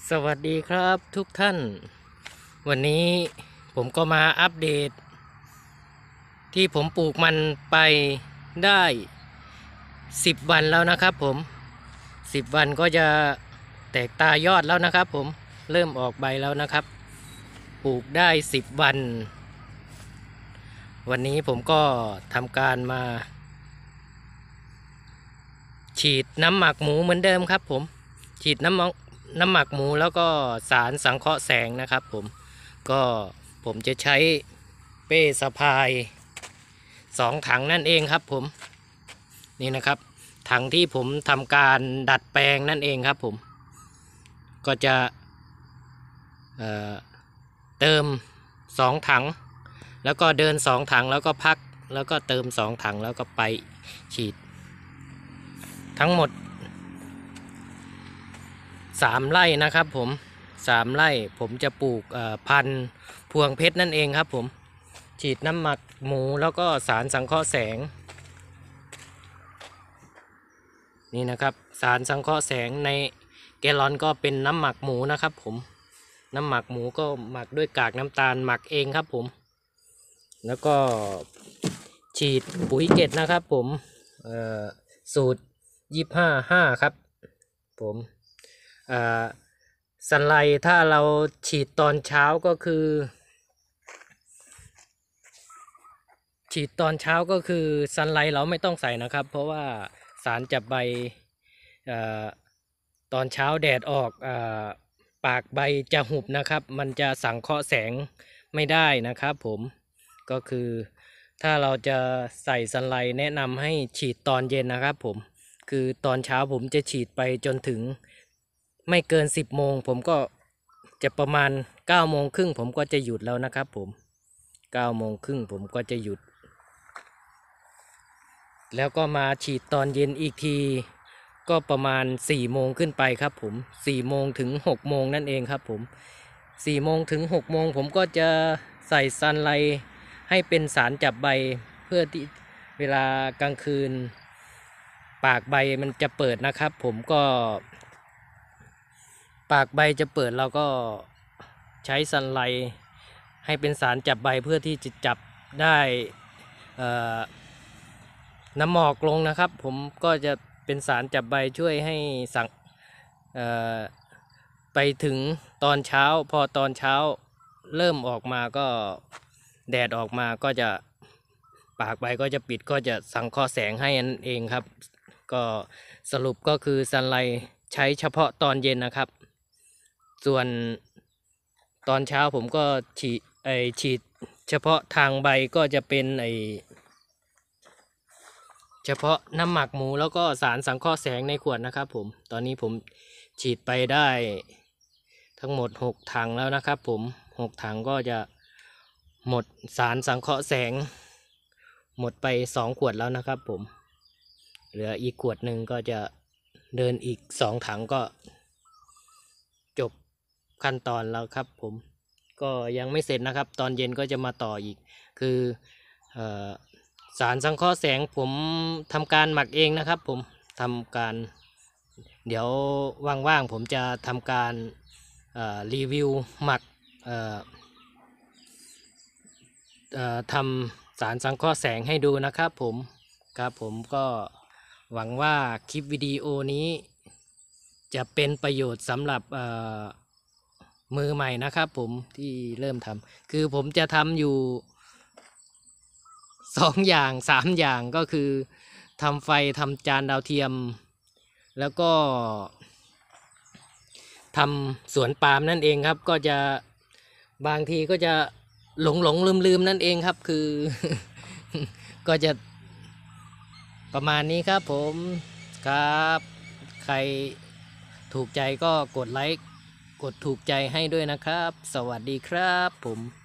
สวัสดีครับทุกท่านวันนี้ผมก็มาอัปเดตที่ผมปลูกมันไปได้10 วันแล้วนะครับผม10 วันก็จะแตกตายอดแล้วนะครับผมเริ่มออกใบแล้วนะครับปลูกได้10 วันวันนี้ผมก็ทำการมาฉีดน้ำหมักหมูเหมือนเดิมครับผมฉีดน้ำหมักหมูแล้วก็สารสังเคราะห์แสงนะครับก็ผมจะใช้เป้สะพาย2 ถังนั่นเองครับผมนี่นะครับถังที่ผมทำการดัดแปลงนั่นเองครับผมก็จะเติม2 ถังแล้วก็เดิน2 ถังแล้วก็พักแล้วก็เติม2 ถังแล้วก็ไปฉีดทั้งหมด3 ไร่นะครับผม3 ไร่ผมจะปลูกพันธุ์พวงเพชรนั่นเองครับผมฉีดน้ำหมักหมูแล้วก็สารสังเคราะห์แสงนี่นะครับสารสังเคราะห์แสงในแกลลอนก็เป็นน้ำหมักหมูนะครับผมน้ำหมักหมูก็หมักด้วยกากน้ำตาลหมักเองครับผมแล้วก็ฉีดปุ๋ยเกตนะครับผมสูตร25-5ครับผมสันไลถ้าเราฉีดตอนเช้าก็คือสันไลเราไม่ต้องใส่นะครับเพราะว่าสารจับใบตอนเช้าแดดออกปากใบจะหุบนะครับมันจะสังเคราะห์แสงไม่ได้นะครับผมก็คือถ้าเราจะใส่สันไลแนะนำให้ฉีดตอนเย็นนะครับผมคือตอนเช้าผมจะฉีดไปจนถึงไม่เกิน10 โมงผมก็จะประมาณ9 โมงครึ่งผมก็จะหยุดแล้วนะครับผม9 โมงครึ่งผมก็จะหยุดแล้วก็มาฉีดตอนเย็นอีกทีก็ประมาณ4 โมงขึ้นไปครับผม4 โมงถึง6 โมงนั่นเองครับผม4 โมงถึง6 โมงผมก็จะใส่ซันไลท์ให้เป็นสารจับใบเพื่อที่เวลากลางคืนปากใบมันจะเปิดนะครับผมก็ปากใบจะเปิดเราก็ใช้ซันไลท์ให้เป็นสารจับใบเพื่อที่จะจับได้น้ำหมอกลงนะครับผมก็จะเป็นสารจับใบช่วยให้สั่งไปถึงตอนเช้าพอตอนเช้าเริ่มออกมาก็แดดออกมาก็จะปากใบก็จะปิดก็จะสังเคราะห์แสงให้นั่นเองครับก็สรุปก็คือซันไลท์ใช้เฉพาะตอนเย็นนะครับส่วนตอนเช้าผมก็ฉีดเฉพาะทางใบก็จะเป็นเฉพาะน้ำหมักหมูแล้วก็สารสังเคราะห์แสงในขวดนะครับผมตอนนี้ผมฉีดไปได้ทั้งหมด6 ถังแล้วนะครับผม6 ถังก็จะหมดสารสังเคราะห์แสงหมดไป2 ขวดแล้วนะครับผมเหลืออีกขวดหนึ่งก็จะเดินอีก2 ถังก็จบขั้นตอนแล้วครับผมก็ยังไม่เสร็จนะครับตอนเย็นก็จะมาต่ออีกคือสารสังเคราะห์แสงผมทำการหมักเองนะครับผมทำการเดี๋ยวว่างๆผมจะทำการรีวิวหมักทำสารสังเคราะห์แสงให้ดูนะครับผมก็หวังว่าคลิปวิดีโอนี้จะเป็นประโยชน์สำหรับมือใหม่นะครับผมที่เริ่มทำคือผมจะทำอยู่2 อย่าง3 อย่างก็คือทำไฟทำจานดาวเทียมแล้วก็ทำสวนปาล์มนั่นเองครับก็จะบางทีก็จะหลงลืมนั่นเองครับคือ ก็จะประมาณนี้ครับผมครับใครถูกใจก็กดไลค์กดถูกใจให้ด้วยนะครับสวัสดีครับผม